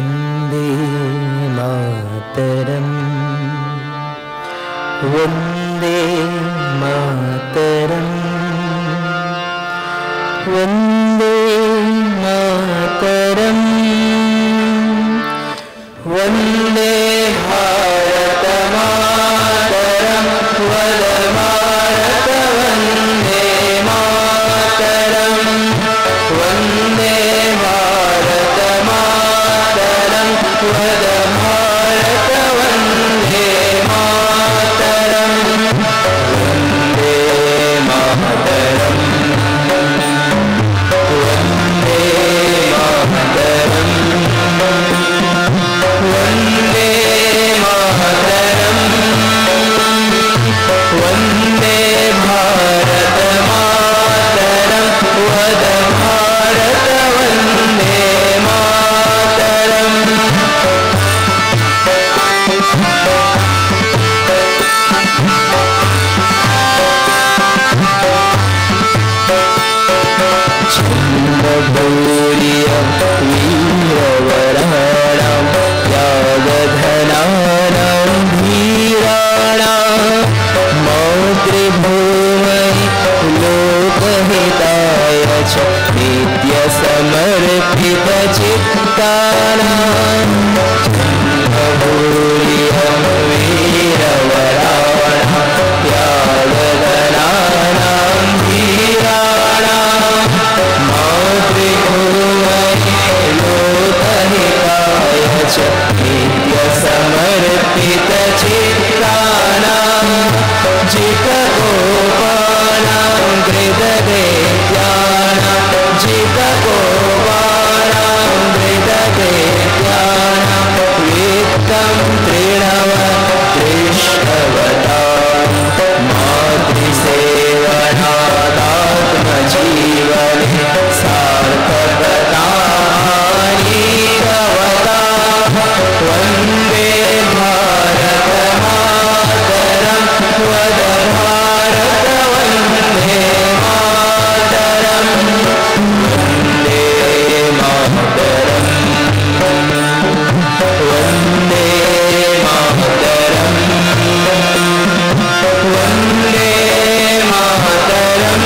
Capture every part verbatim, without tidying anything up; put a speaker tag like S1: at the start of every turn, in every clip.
S1: वन्दे मातरम् वन्दे मातरम् वन्दे मातरम् वन्दे भारत मातरम् वन्दे भारत वन्दे मातरम् वन्दे भारत मातरम् वन्दे भारत वन्दे मातरम् वन्दे मातरम् वन्दे मातरम् वन्दे मातरम् वन्दे भारत मातरम् वन्दे भारत वन्दे मातरम् छन्दगौर्यं वीरवराणां यागधनानां धीराणां मातृभूमि लोकहिताय च नित्यसमर्पितचित्तानां छन्दगौर्यं वीरवराणां यागधनानां धीराणां मातृभूमि लोकहिताय च नित्यसमर्पितचित्तानां जितगोपानां गृददेत्यानां जितगोपानां गृददेत्यानां वित्तं तृणव दृष्टवतां मातृसेवनादात्मजीवने सार्थकतानीरवता वन्दे भारत मातरम् वन्दे भारत वन्दे मातरम् वन्दे मातरम् वन्दे मातरम् वन्दे मातरम्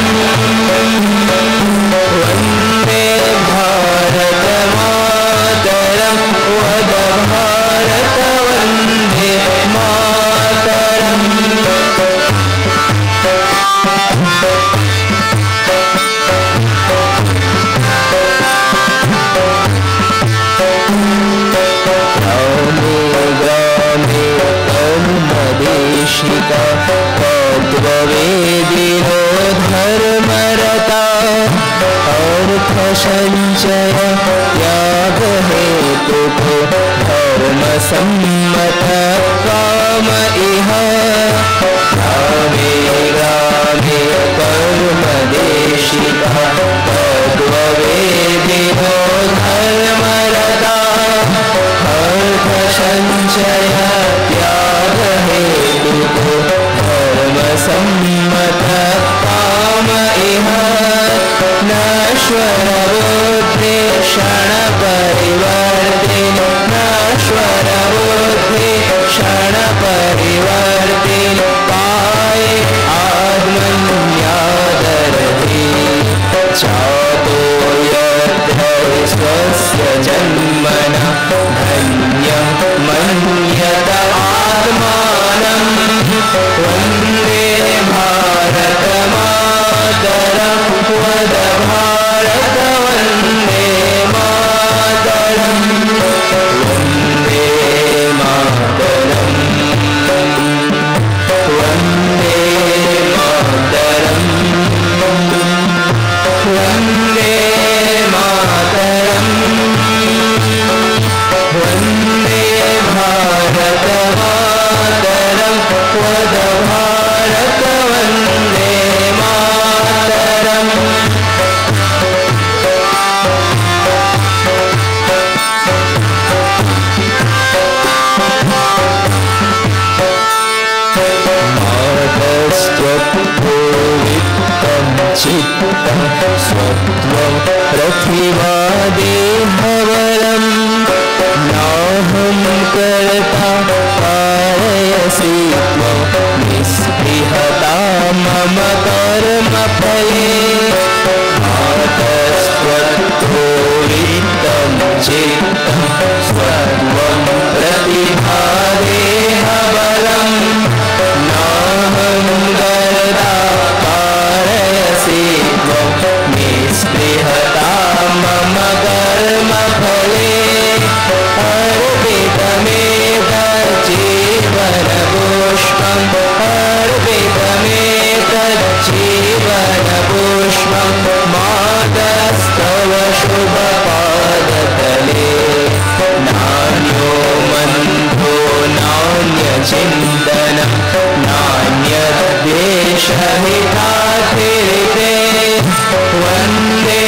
S1: वन्दे भारत मातरम् वन्दे भारत वन्दे मातरम् ग्रामे ग्रामे कर्मदेशिका तत्त्ववेदिनो धर्मरता अर्थसञ्चय त्यागहेतुको धर्मसम्मत काम इह ग्रामे ग्रामे कर्मदेशिका तत्त्ववेदिनो धर्मरता अर्थसञ्चय त्यागहेतुको धर्मसम्मत काम इह नश्वरबुद्धि क्षणपरिवर्तिनि नश्वरबुद्धि क्षणपरिवर्तिनि पाये आत्मन्यादरति चातो यत्र स्वस्य जन्मना धन्यं मन्यत आत्मानं वन्दे भारत मातरम् वन्दे भारत वन्दे मातरम् वन्दे मातरम् वन्दे मातरम् वन्दे मातरम् वन्दे भारत मातरम् वन्दे भारत वन्दे मातरम् मातस्त्वत्पूवित्तं चित्तं स्वत्वं प्रतिवादेहवलम् चित्तं स्वत्वं प्रतिभादेहबलं नाहं गर्दा कारयसि त्वं निःस्पृहता मम कर्मफले अर्पितमेतज्जीवनपुष्पम् अर्पितमेतज्जीवनपुष्पं मातस्तव शुभपादतले नान्यो मन्त्रो नान्यचिन्तनं नान्यद्वेषहितातिरिते वन्दे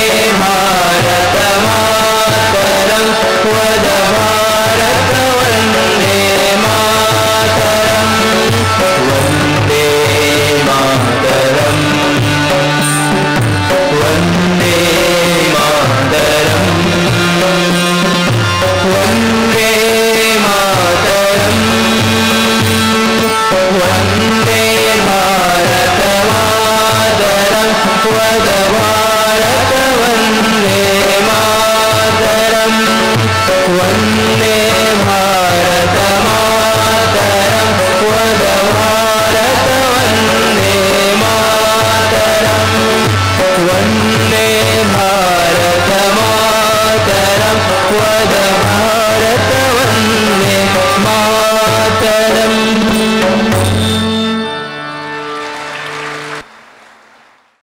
S1: भारतमातरं वद भारत वन्दे मातरं वन्दे मातरं वन्दे मातरं वन्दे